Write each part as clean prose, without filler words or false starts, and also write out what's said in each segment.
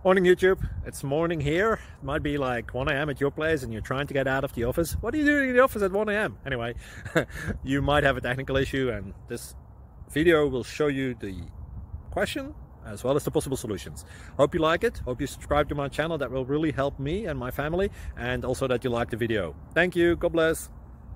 Morning YouTube, it's morning here. It might be like 1 a.m. at your place and you're trying to get out of the office. What are you doing in the office at 1 a.m? Anyway, you might have a technical issue and this video will show you the question as well as the possible solutions. Hope you like it, hope you subscribe to my channel. That will really help me and my family, and also that you like the video. Thank you, God bless.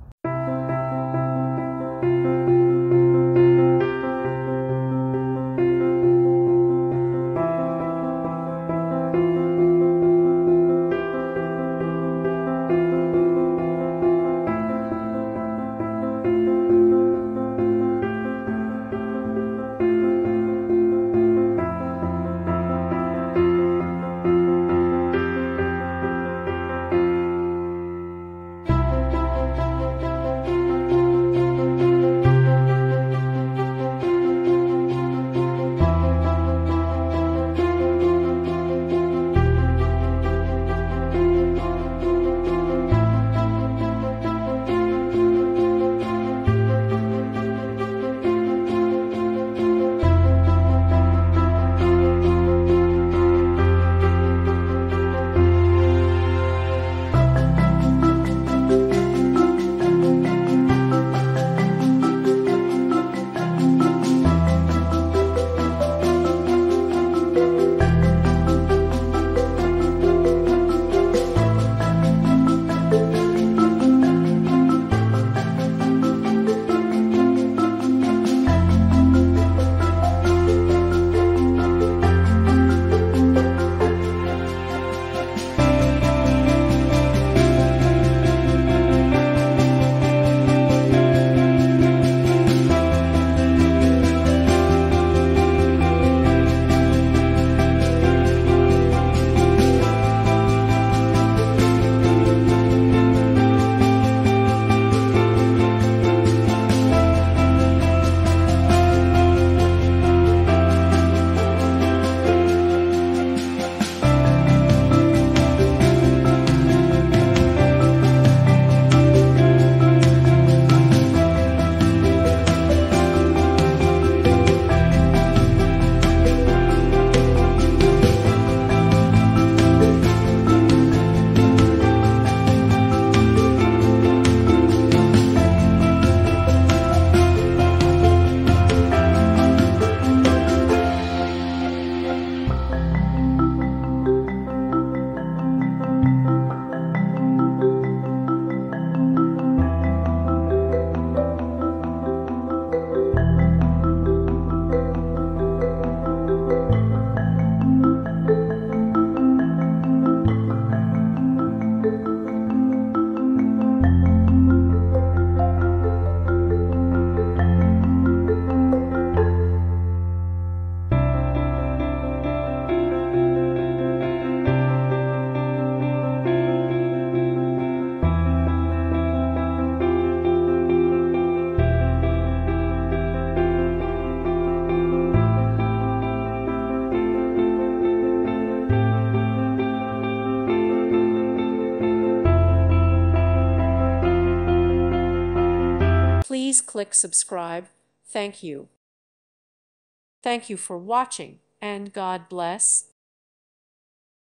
Please click subscribe. Thank you. Thank you for watching, and God bless.